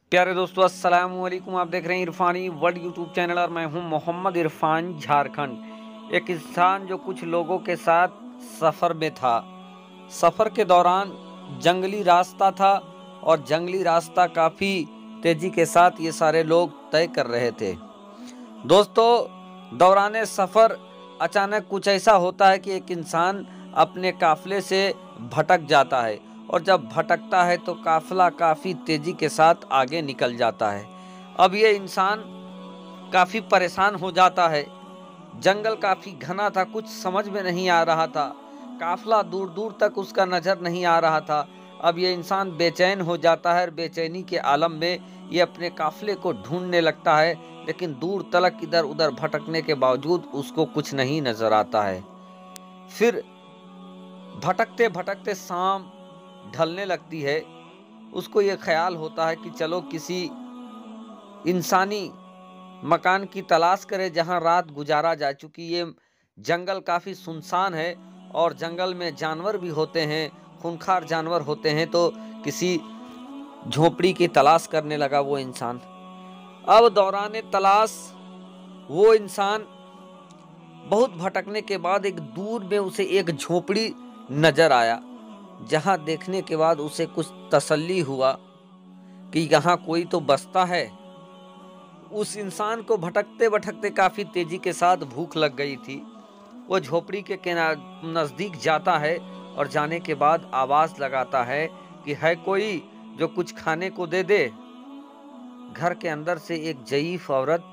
प्यारे दोस्तों, अस्सलाम वालेकुम। आप देख रहे हैं इरफानी वर्ल्ड यूट्यूब चैनल और मैं हूं मोहम्मद इरफान, झारखंड। एक इंसान जो कुछ लोगों के साथ सफ़र में था। सफ़र के दौरान जंगली रास्ता था और जंगली रास्ता काफ़ी तेज़ी के साथ ये सारे लोग तय कर रहे थे। दोस्तों, दौरान सफ़र अचानक कुछ ऐसा होता है कि एक इंसान अपने काफ़िले से भटक जाता है और जब भटकता है तो काफ़िला काफ़ी तेज़ी के साथ आगे निकल जाता है। अब ये इंसान काफ़ी परेशान हो जाता है। जंगल काफ़ी घना था, कुछ समझ में नहीं आ रहा था। काफ़िला दूर दूर तक उसका नज़र नहीं आ रहा था। अब ये इंसान बेचैन हो जाता है और बेचैनी के आलम में ये अपने काफ़िले को ढूंढने लगता है, लेकिन दूर तलक इधर उधर भटकने के बावजूद उसको कुछ नहीं नज़र आता है। फिर भटकते भटकते शाम ढलने लगती है। उसको ये ख्याल होता है कि चलो किसी इंसानी मकान की तलाश करें जहां रात गुजारा जाए। चूँकि ये जंगल काफ़ी सुनसान है और जंगल में जानवर भी होते हैं, खूंखार जानवर होते हैं, तो किसी झोपड़ी की तलाश करने लगा वो इंसान। अब दौरान तलाश वो इंसान बहुत भटकने के बाद एक दूर में उसे एक झोपड़ी नजर आया, जहां देखने के बाद उसे कुछ तसल्ली हुआ कि यहाँ कोई तो बसता है। उस इंसान को भटकते भटकते काफी तेजी के साथ भूख लग गई थी। वो झोपड़ी के नजदीक जाता है और जाने के बाद आवाज लगाता है कि है कोई जो कुछ खाने को दे दे। घर के अंदर से एक ज़ईफ औरत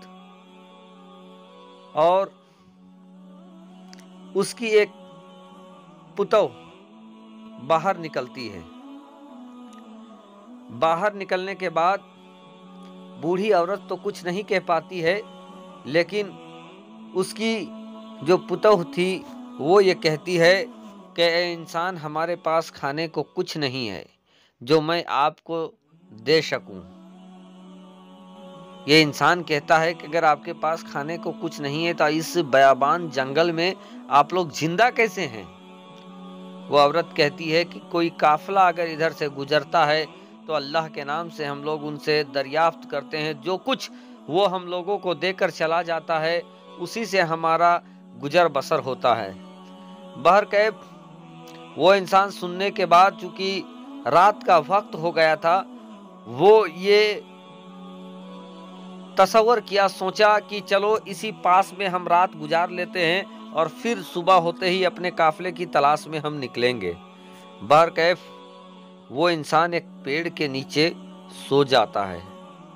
और उसकी एक पुतौ बाहर निकलती है। बाहर निकलने के बाद बूढ़ी औरत तो कुछ नहीं कह पाती है, लेकिन उसकी जो पुतौ थी वो ये कहती है कि ए इंसान, हमारे पास खाने को कुछ नहीं है जो मैं आपको दे सकूं। ये इंसान कहता है कि अगर आपके पास खाने को कुछ नहीं है तो इस बयाबान जंगल में आप लोग जिंदा कैसे हैं। वो औरत कहती है कि कोई काफिला अगर इधर से गुजरता है तो अल्लाह के नाम से हम लोग उनसे दरियाफ्त करते हैं, जो कुछ वो हम लोगों को देकर चला जाता है उसी से हमारा गुजर बसर होता है। बहरकैफ वो इंसान सुनने के बाद, चूंकि रात का वक्त हो गया था, वो ये तसव्वुर किया, सोचा कि चलो इसी पास में हम रात गुजार लेते हैं और फिर सुबह होते ही अपने काफिले की तलाश में हम निकलेंगे। बहरकैफ वो इंसान एक पेड़ के नीचे सो जाता है।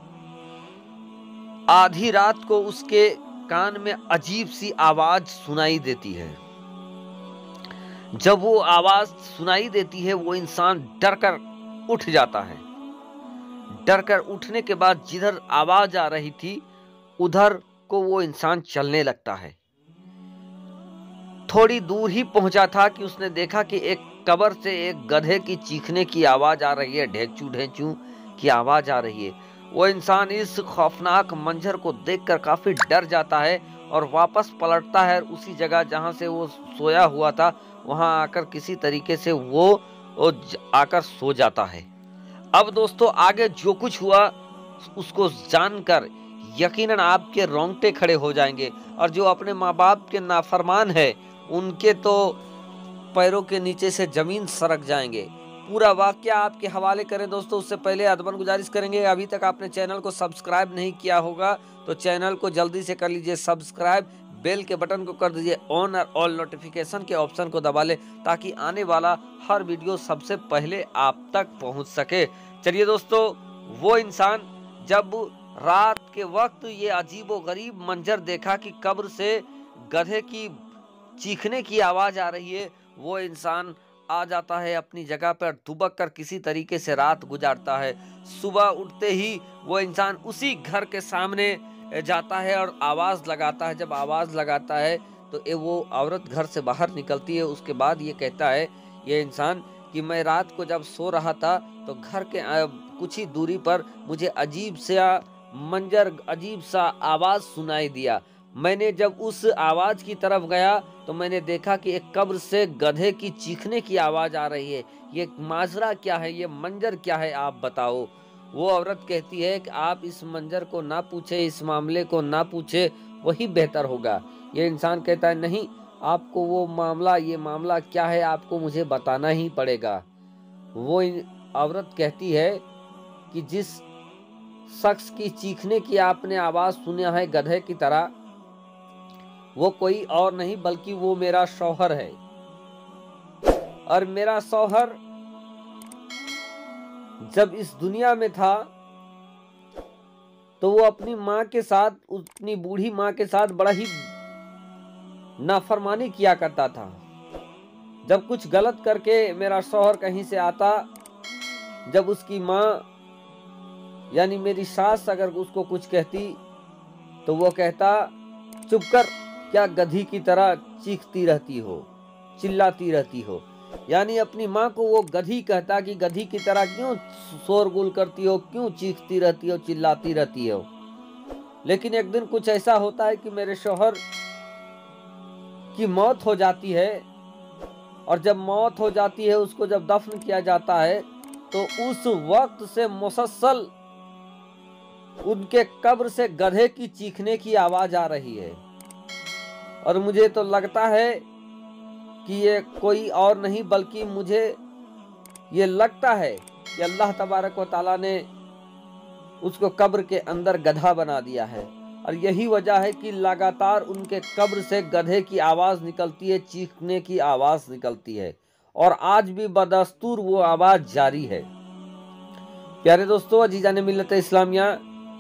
आधी रात को उसके कान में अजीब सी आवाज सुनाई देती है। जब वो आवाज सुनाई देती है वो इंसान डर कर उठ जाता है। डर कर उठने के बाद जिधर आवाज आ रही थी उधर को वो इंसान चलने लगता है। थोड़ी दूर ही पहुंचा था कि उसने देखा कि एक कब्र से एक गधे की चीखने की आवाज आ रही है, ढेंचू ढेंचू की आवाज आ रही है। वो इंसान इस खौफनाक मंजर को देखकर काफी डर जाता है और वापस पलटता है। उसी जगह जहां से वो सोया हुआ था वहां आकर किसी तरीके से वो आकर सो जाता है। अब दोस्तों, आगे जो कुछ हुआ उसको जानकर यकीनन आपके रोंगटे खड़े हो जाएंगे और जो अपने माँ बाप के नाफरमान है उनके तो पैरों के नीचे से जमीन सरक जाएंगे। पूरा वाकया आपके हवाले करें दोस्तों, उससे पहले अदबन गुजारिश करेंगे, अभी तक आपने चैनल को सब्सक्राइब नहीं किया होगा तो चैनल को जल्दी से कर लीजिए सब्सक्राइब। बेल के बटन को कर दीजिए ऑन और ऑल नोटिफिकेशन के ऑप्शन को दबा ले ताकि आने वाला हर वीडियो सबसे पहले आप तक पहुंच सके। चलिए दोस्तों, वो इंसान जब रात के वक्त ये अजीबो गरीब मंजर देखा कि कब्र से गधे की चीखने की आवाज आ रही है, वो इंसान आ जाता है अपनी जगह पर, दुबक कर किसी तरीके से रात गुजारता है। सुबह उठते ही वो इंसान उसी घर के सामने जाता है और आवाज लगाता है। जब आवाज लगाता है तो वो औरत घर से बाहर निकलती है। उसके बाद ये कहता है ये इंसान कि मैं रात को जब सो रहा था तो घर के कुछ ही दूरी पर मुझे अजीब सा मंजर, अजीब सा आवाज सुनाई दिया। मैंने जब उस आवाज की तरफ गया तो मैंने देखा कि एक कब्र से गधे की चीखने की आवाज आ रही है। ये माजरा क्या है, ये मंजर क्या है, आप बताओ। वो औरत कहती है कि आप इस मंजर को ना पूछे, इस मामले को ना पूछे, वही बेहतर होगा। ये इंसान कहता है नहीं, आपको वो मामला, ये मामला क्या है आपको मुझे बताना ही पड़ेगा। वो औरत कहती है कि जिस शख्स की चीखने की आपने आवाज सुना है गधे की तरह, वो कोई और नहीं बल्कि वो मेरा शौहर है। और मेरा शौहर जब इस दुनिया में था तो वो अपनी माँ के साथ, अपनी बूढ़ी माँ के साथ बड़ा ही नाफरमानी किया करता था। जब कुछ गलत करके मेरा शौहर कहीं से आता, जब उसकी माँ यानी मेरी सास अगर उसको कुछ कहती तो वो कहता, चुप कर, क्या गधी की तरह चीखती रहती हो, चिल्लाती रहती हो। यानी अपनी माँ को वो गधी कहता कि गधी की तरह क्यों शोरगुल करती हो, क्यों चीखती रहती हो, चिल्लाती रहती हो। लेकिन एक दिन कुछ ऐसा होता है कि मेरे शौहर की मौत हो जाती है, और जब मौत हो जाती है, उसको जब दफन किया जाता है, तो उस वक्त से मुसलसल उनके कब्र से गधे की चीखने की आवाज आ रही है। और मुझे तो लगता है कि ये कोई और नहीं बल्कि मुझे ये लगता है कि अल्लाह तबारक व तआला ने उसको कब्र के अंदर गधा बना दिया है। और यही वजह है कि लगातार उनके कब्र से गधे की आवाज निकलती है, चीखने की आवाज निकलती है, और आज भी बदस्तूर वो आवाज जारी है। प्यारे दोस्तों, अजीजान मिल्लत इस्लामिया,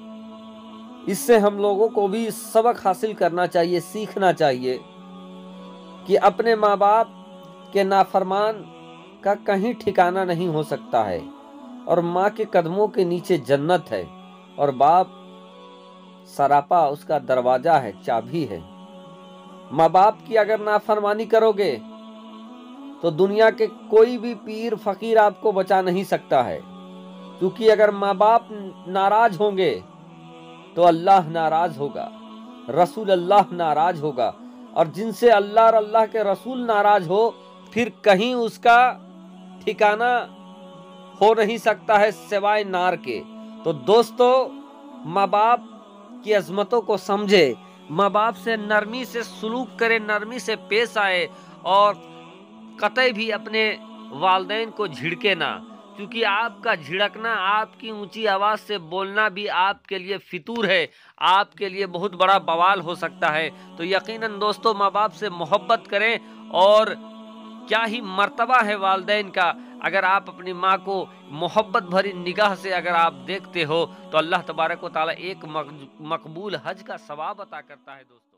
इससे हम लोगों को भी सबक हासिल करना चाहिए, सीखना चाहिए कि अपने माँ बाप के नाफरमान का कहीं ठिकाना नहीं हो सकता है, और माँ के कदमों के नीचे जन्नत है, और बाप सरापा उसका दरवाजा है, चाबी है। माँ बाप की अगर नाफरमानी करोगे तो दुनिया के कोई भी पीर फकीर आपको बचा नहीं सकता है, क्योंकि अगर माँ बाप नाराज होंगे तो अल्लाह नाराज होगा, रसूल अल्लाह नाराज होगा, और जिनसे अल्लाह और अल्लाह के रसूल नाराज हो, फिर कहीं उसका ठिकाना हो नहीं सकता है सिवाय नार के। तो दोस्तों, माँ बाप की अजमतों को समझे, माँ बाप से नरमी से सलूक करे, नरमी से पेश आए, और कतई भी अपने वालिदैन को झिड़के ना, क्योंकि आपका झिड़कना, आपकी ऊंची आवाज से बोलना भी आपके लिए फितूर है, आपके लिए बहुत बड़ा बवाल हो सकता है। तो यकीनन दोस्तों, माँ बाप से मोहब्बत करें, और क्या ही मर्तबा है वालिदैन का। अगर आप अपनी माँ को मोहब्बत भरी निगाह से अगर आप देखते हो तो अल्लाह तबारक व तआला एक मकबूल हज का सवाब अता करता है दोस्तों।